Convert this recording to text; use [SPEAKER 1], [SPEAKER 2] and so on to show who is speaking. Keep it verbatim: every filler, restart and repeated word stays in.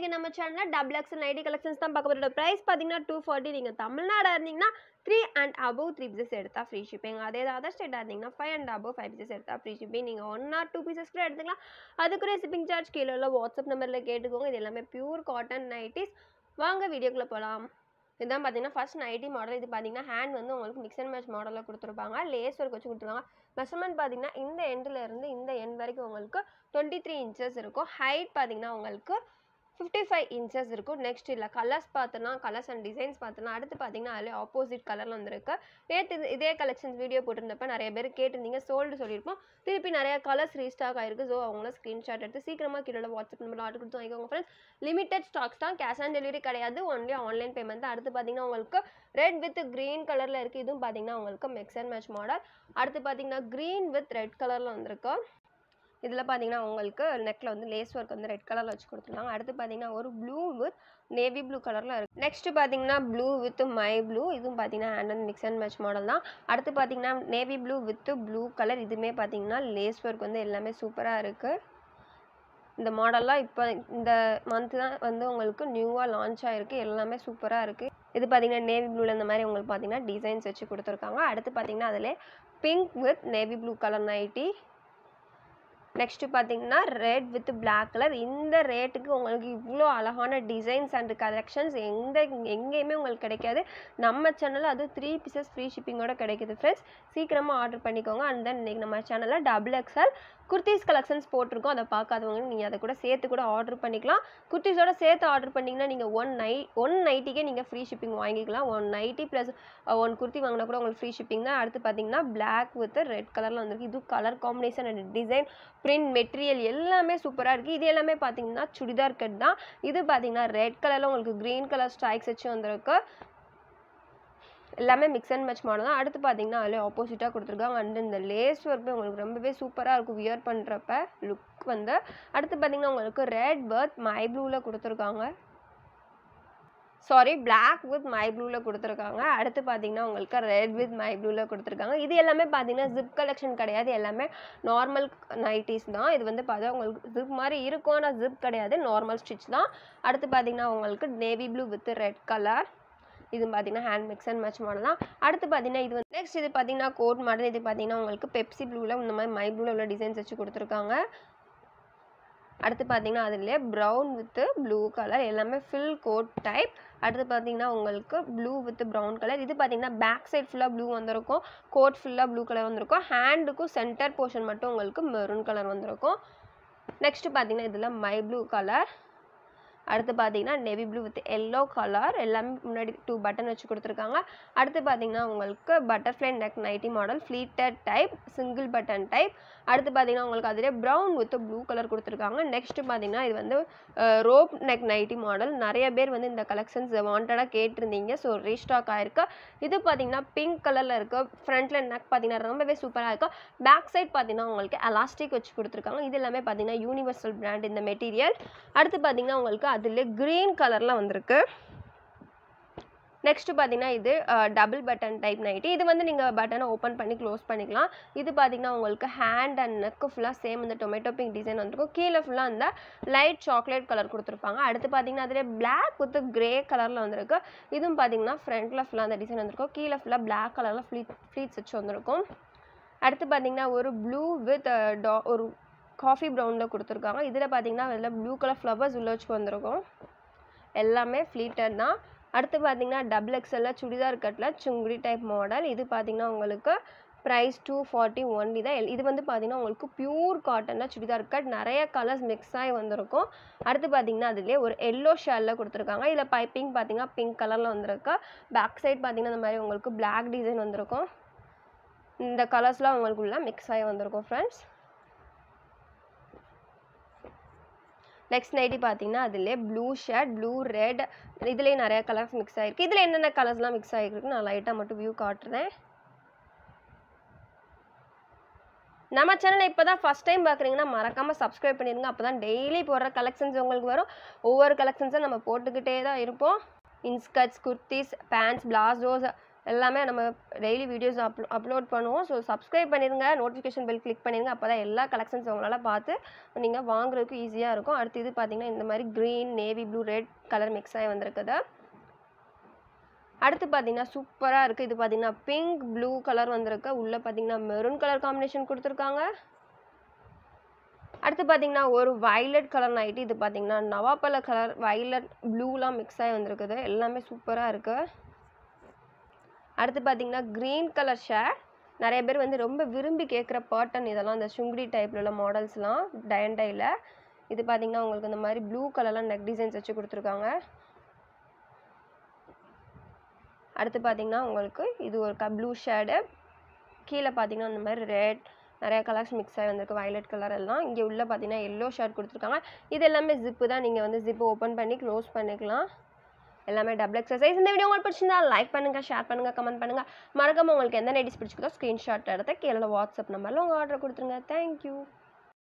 [SPEAKER 1] இன்னைக்கு நம்ம சேனல்ல டபுள் எக்ஸல் நைட்டி கலெக்ஷன்ஸ் தான் பார்க்க போறோம். பிரைஸ் பாத்தீங்கன்னா two forty. நீங்க தமிழ்நாடு இருந்தீங்கன்னா three and above three pieces எடுத்தா ஃப்ரீ ஷிப்பிங். அதே அதர் ஸ்டேட் இருந்தீங்கன்னா five and above five pieces எடுத்தா ஃப்ரீ ஷிப்பிங். நீங்க one or two pieces கூட எடுத்துக்கலாம். அதுக்குரிய ஷிப்பிங் சார்ஜ் கீழ உள்ள வாட்ஸ்அப் நம்பர்ல கேட்டுக்கோங்க. இது எல்லாமே பியூர் காட்டன் நைட்டிஸ். வாங்க வீடியோக்குள்ள போலாம். இதான் பாத்தீங்கன்னா ஃபர்ஸ்ட் நைட்டி மாடல். இது பாத்தீங்கன்னா ஹேண்ட் வந்து உங்களுக்கு மிக்ஸ் அண்ட் மேட்ச் மாடல்ல கொடுத்துருப்பாங்க. லேஸ் ஒர்க் வச்சு கொடுத்துருக்காங்க. மெஷர்மெண்ட் பாத்தீங்கன்னா இந்த எண்ட்ல இருந்து இந்த எண்ட் வரைக்கும் உங்களுக்கு twenty-three inches இருக்கும். ஹைட் பாத்தீங்கன்னா உங்களுக்கு fifty-five inches இருக்கும். நெக்ஸ்ட் இல்ல கலர்ஸ் பார்த்தனா கலர்ஸ் அண்ட் டிசைன்ஸ் பார்த்தனா அடுத்து பாத்தீங்கன்னா அதுல ஆப்போசிட் கலர்ல வந்திருக்கு. நேத்து இதே கலெக்ஷன்ஸ் வீடியோ போட்டுருந்தப்ப நிறைய பேர் கேட்டிருந்தீங்க, சோல்டு சொல்லிருப்போம். திருப்பி நிறைய கலர்ஸ் ரீஸ்டாக் ஆயிருக்கு. ஸோ அவங்கள ஸ்கிரீன்ஷாட் எடுத்து சீக்கிரமா கீழே வாட்ஸ்அப் நம்பர்ல ஆர்டர் கொடுத்து வாங்கிக்கோங்க ஃப்ரெண்ட்ஸ். லிமிடெட் ஸ்டாக்ஸ் தான், கேஷ் ஆன் டெலிவரி கிடையாது, ஒன்லி ஆன்லைன் பேமெண்ட் தான். அடுத்து பாத்தீங்கன்னா உங்களுக்கு ரெட் வித் கிரீன் கலர்ல இருக்கு. இதுவும் பாத்தீங்கன்னா உங்களுக்கு மிக்ஸ் அண்ட் மேட்ச் மாடல். அடுத்து பாத்தீங்கன்னா கிரீன் வித் ரெட் கலர்ல வந்திருக்கு. இதில் பார்த்தீங்கன்னா உங்களுக்கு நெக்கில் வந்து லேஸ் ஒர்க் வந்து ரெட் கலரில் வச்சு கொடுத்துருக்காங்க. அடுத்து பார்த்தீங்கன்னா ஒரு ப்ளூ வித் நேவி ப்ளூ கலரில் இருக்குது. நெக்ஸ்ட்டு பார்த்தீங்கன்னா ப்ளூ வித் மை ப்ளூ. இதுவும் பார்த்தீங்கன்னா hand and mix and match model தான். அடுத்து பார்த்தீங்கன்னா navy blue with blue colour. இதுவுமே பார்த்தீங்கன்னா லேஸ் ஒர்க் வந்து எல்லாமே சூப்பராக இருக்குது. இந்த மாடல்லாம் இப்போ இந்த மந்த் தான் வந்து உங்களுக்கு நியூவாக லான்ச் ஆகிருக்கு. எல்லாமே சூப்பராக இருக்குது. இது பார்த்தீங்கன்னா நேவி ப்ளூவில் இந்த மாதிரி உங்களுக்கு பார்த்தீங்கன்னா டிசைன்ஸ் வச்சு கொடுத்துருக்காங்க. அடுத்து பார்த்தீங்கன்னா அதில் pink with navy blue colour nighty. Next பார்த்தீங்கன்னா ரெட் வித் பிளாக் கலர். இந்த ரேட்டுக்கு உங்களுக்கு இவ்வளோ அழகான டிசைன்ஸ் அண்ட் கலெக்ஷன்ஸ் எந்த எங்கேயுமே உங்களுக்கு கிடைக்காது. நம்ம சேனலில் அது த்ரீ பீசஸ் ஃப்ரீ ஷிப்பிங்கோட கிடைக்குது ஃப்ரெண்ட்ஸ். சீக்கிரமாக ஆர்டர் பண்ணிக்கோங்க. அண்ட் தென் இன்றைக்கி நம்ம சேனலில் டபுள் எக்ஸ்எல் குர்த்திஸ் கலெக்ஷன்ஸ் போட்டிருக்கோம். அதை பார்க்காதவங்க நீங்கள் அதை கூட சேர்த்து கூட ஆர்டர் பண்ணிக்கலாம். குர்த்திஸோட சேர்த்து ஆர்டர் பண்ணிங்கன்னா நீங்கள் ஒன் நை ஒன் நைட்டிக்கே நீங்கள் ஃப்ரீ ஷிப்பிங் வாங்கிக்கலாம். One nighty plus one kurti வாங்கினா கூட உங்களுக்கு ஃப்ரீ ஷிப்பிங் தான். அடுத்து பார்த்தீங்கன்னா பிளாக் வித் ரெட் கலரில் வந்துருக்கு. இது colour combination and design print material எல்லாமே சூப்பராக இருக்குது. இது எல்லாமே பார்த்தீங்கன்னா சுடிதார் கட் தான். இது பார்த்தீங்கன்னா ரெட் கலரில் உங்களுக்கு க்ரீன் கலர் ஸ்ட்ரைக்ஸ் வச்சு வந்திருக்கு. எல்லாமே மிக்ஸ் அண்ட் மேட்ச் மாடல் தான். அடுத்து பார்த்தீங்கன்னா அதில் ஆப்போசிட்டாக கொடுத்துருக்காங்க. அண்ட் இந்த லேஸ் ஒர்க்கு உங்களுக்கு ரொம்பவே சூப்பராக இருக்கும் வியர் பண்ணுறப்ப லுக் வந்து. அடுத்து பார்த்தீங்கன்னா உங்களுக்கு ரெட் வித் மை ப்ளூவில் கொடுத்துருக்காங்க. சாரி பிளாக் வித் மை ப்ளூவில் கொடுத்துருக்காங்க. அடுத்து பார்த்தீங்கன்னா உங்களுக்கு ரெட் வித் மை ப்ளூவில் கொடுத்துருக்காங்க. இது எல்லாமே பார்த்தீங்கன்னா ஜிப் கலெக்ஷன் கிடையாது, எல்லாமே நார்மல் நைட்டிஸ் தான். இது வந்து பார்த்தா உங்களுக்கு ஜிப் மாதிரி இருக்கும், ஆனால் ஜிப் கிடையாது, நார்மல் ஸ்டிச் தான். அடுத்து பார்த்தீங்கன்னா உங்களுக்கு navy blue with red colour. இது பார்த்தீங்கன்னா hand mix and match model தான். அடுத்து பார்த்தீங்கன்னா இது வந்து நெக்ஸ்ட் இது பார்த்தீங்கன்னா கோட் மாடல். இது பார்த்தீங்கன்னா உங்களுக்கு பெப்சி ப்ளூவில் இந்த மாதிரி மை ப்ளூவில் உள்ள டிசைன்ஸ் வச்சு கொடுத்துருக்காங்க. அடுத்து பார்த்தீங்கன்னா அதுலேயே ப்ரௌன் வித் ப்ளூ கலர், எல்லாமே ஃபில் கோட் டைப். அடுத்து பார்த்தீங்கன்னா உங்களுக்கு ப்ளூ வித் ப்ரௌன் கலர். இது பார்த்தீங்கன்னா பேக் சைட் ஃபுல்லாக ப்ளூ வந்திருக்கும், கோட் ஃபுல்லாக ப்ளூ கலர் வந்திருக்கும். ஹேண்டுக்கும் சென்டர் போர்ஷன் மட்டும் உங்களுக்கு மெரூன் கலர் வந்திருக்கும். நெக்ஸ்ட் பார்த்தீங்கன்னா இதில் மை ப்ளூ கலர். அடுத்து பார்த்தீங்கன்னா navy blue with yellow colour. எல்லாமே முன்னாடி டூ பட்டன் வச்சு கொடுத்துருக்காங்க. அடுத்து பார்த்தீங்கன்னா உங்களுக்கு butterfly neck nighty model, pleated type, single button type. அடுத்து பார்த்தீங்கன்னா உங்களுக்கு அதிலே ப்ரௌன் வித் ப்ளூ கலர் கொடுத்துருக்காங்க. நெக்ஸ்ட் பார்த்தீங்கன்னா இது வந்து ரோப் நெக் நைட்டி மாடல். நிறைய பேர் வந்து இந்த கலெக்ஷன்ஸ் வாண்டடாக கேட்டிருந்தீங்க, ஸோ ரீஸ்டாக் ஆயிருக்கு. இது பார்த்தீங்கன்னா பிங்க் கலரில் இருக்குது. ஃப்ரண்ட்ல நெக் பார்த்தீங்கன்னா ரொம்பவே சூப்பராக இருக்கும். பேக் சைட் பார்த்தீங்கன்னா உங்களுக்கு எலாஸ்டிக் வச்சு கொடுத்துருக்காங்க. இது எல்லாமே பார்த்தீங்கன்னா யூனிவர்சல் பிராண்ட் இந்த மெட்டீரியல். அடுத்து பார்த்தீங்கன்னா உங்களுக்கு அதில் கிரீன் கலரில் வந்திருக்கு. நெக்ஸ்ட் பார்த்தீங்கன்னா இது டபுள் பட்டன் டைப் நைட்டி. இது வந்து நீங்கள் பட்டனை ஓப்பன் பண்ணி க்ளோஸ் பண்ணிக்கலாம். இது பார்த்தீங்கன்னா உங்களுக்கு ஹேண்ட் அண்ட் நெக்கு ஃபுல்லாக சேம் இந்த டொமேட்டோ பிங்க் டிசைன் வந்துருக்கும். கீழே ஃபுல்லாக இந்த லைட் சாக்லேட் கலர் கொடுத்துருப்பாங்க. அடுத்து பார்த்தீங்கன்னா அதில் பிளாக் வித் கிரே கலரில் வந்திருக்கு. இதுவும் பார்த்தீங்கன்னா ஃப்ரண்ட்டில் ஃபுல்லாக அந்த டிசைன் வந்திருக்கும். கீழே ஃபுல்லாக பிளாக் கலரில் ஃப்ளீட் ஃப்ளீட்ஸ் வச்சு வந்திருக்கும். அடுத்து பார்த்தீங்கன்னா ஒரு ப்ளூ வித் டா ஒரு காஃபி ப்ரௌனில் கொடுத்துருக்காங்க. இதில் பார்த்தீங்கன்னா அதில் ப்ளூ கலர் ஃப்ளவர்ஸ் உள்ள வச்சு வந்திருக்கும். எல்லாமே ஃப்ளீட்டட் தான். அடுத்து பார்த்தீங்கன்னா டபுள் எக்ஸ்எல்ல சுடிதார் கட்டில் சுங்குடி டைப் மாடல். இது பார்த்தீங்கன்னா உங்களுக்கு ப்ரைஸ் டூ ஃபார்ட்டி ஒன்லி தான். இது வந்து பார்த்தீங்கன்னா உங்களுக்கு பியூர் காட்டனில் சுடிதார் கட், நிறைய கலர்ஸ் மிக்ஸ் ஆகி வந்திருக்கும். அடுத்து பார்த்தீங்கன்னா அதுலேயே ஒரு எல்லோ ஷேலில் கொடுத்துருக்காங்க. இதில் பைப்பிங் பார்த்தீங்கன்னா பிங்க் கலரில் வந்திருக்கு. பேக் சைட் பார்த்தீங்கன்னா இந்த மாதிரி உங்களுக்கு பிளாக் டிசைன் வந்திருக்கும். இந்த கலர்ஸ்லாம் உங்களுக்குள்ள மிக்ஸ் ஆகி வந்திருக்கும் ஃப்ரெண்ட்ஸ். நெக்ஸ்ட் நைட்டி பார்த்தீங்கன்னா அதிலே ப்ளூ ஷர்ட், ப்ளூ ரெட், இதுலேயே நிறைய கலர்ஸ் மிக்ஸ் ஆகிருக்கு. இதில் என்னென்ன கலர்ஸ்லாம் மிக்ஸ் ஆகிருக்கு நான் லைட்டாக மட்டும் வியூ காட்டுறேன். நம்ம சேனலை இப்போ தான் ஃபஸ்ட் டைம் பார்க்குறீங்கன்னா மறக்காமல் சப்ஸ்கிரைப் பண்ணிடுங்க. அப்போ தான் டெய்லி போடுற கலெக்ஷன்ஸ் உங்களுக்கு வரும். ஒவ்வொரு கலெக்ஷன்ஸும் நம்ம போட்டுக்கிட்டே தான் இருப்போம். இன்ஸ்கர்ட்ஸ், குர்த்திஸ், பேண்ட்ஸ், பிளாசோஸ், எல்லாமே நம்ம டெய்லி வீடியோஸ் அப்லோ அப்லோட் பண்ணுவோம். ஸோ சப்ஸ்கிரைப் பண்ணிடுங்க, நோட்டிஃபிகேஷன் பெல் கிளிக் பண்ணிடுங்க. அப்போ தான் எல்லா கலெக்ஷன்ஸ் உங்களால் பார்த்து நீங்கள் வாங்குறதுக்கு ஈஸியாக இருக்கும். அடுத்து இது பார்த்தீங்கன்னா இந்த மாதிரி green, navy blue, red colour mix ஆகி வந்திருக்குது. அடுத்து பார்த்தீங்கன்னா சூப்பராக இருக்குது. இது பார்த்தீங்கன்னா பிங்க் ப்ளூ கலர் வந்திருக்கு. உள்ளே பார்த்தீங்கன்னா மெரூன் கலர் காம்பினேஷன் கொடுத்துருக்காங்க. அடுத்து பார்த்தீங்கன்னா ஒரு வயலட் கலர் நைட்டி. இது பார்த்தீங்கன்னா நவாப்பழ கலர், வயலட், ப்ளூலாம் மிக்ஸ் ஆகி வந்திருக்குது. எல்லாமே சூப்பராக இருக்குது. அடுத்து பார்த்தீங்கன்னா க்ரீன் கலர் ஷேட். நிறைய பேர் வந்து ரொம்ப விரும்பி கேட்குற பேட்டர்ன் இதெல்லாம், இந்த சுங்குடி டைப்பில் உள்ள மாடல்ஸ்லாம் டயன்டையில். இது பார்த்தீங்கன்னா உங்களுக்கு இந்த மாதிரி ப்ளூ கலர்லாம் நெக் டிசைன்ஸ் வச்சு கொடுத்துருக்காங்க. அடுத்து பார்த்தீங்கன்னா உங்களுக்கு இது ஒரு க ப்ளூ ஷேடு. கீழே பார்த்தீங்கன்னா இந்த மாதிரி ரெட் நிறைய கலர்ஸ் மிக்ஸ் ஆகி வந்திருக்கு, வயலட் கலர் எல்லாம். இங்கே உள்ள பார்த்தீங்கன்னா எல்லோ ஷேட் கொடுத்துருக்காங்க. இது எல்லாமே ஜிப்பு தான், நீங்கள் வந்து ஜிப்பு ஓப்பன் பண்ணி க்ளோஸ் பண்ணிக்கலாம். எல்லாமே டபுள் எக்ஸசைஸ். இந்த வீடியோ உங்களுக்கு பிடிச்சிருந்தா லைக் பண்ணுங்கள், ஷேர் பண்ணுங்கள், கமெண்ட் பண்ணுங்கள். மறக்காமல் உங்களுக்கு எந்த நைட்டிஸ் பிடிச்சிருக்கோ ஸ்க்ரீன்ஷாட் எடுத்து கீழே வாட்ஸ்அப் நம்பரில் உங்கள் ஆர்டர் கொடுத்துருங்க. தேங்க்யூ.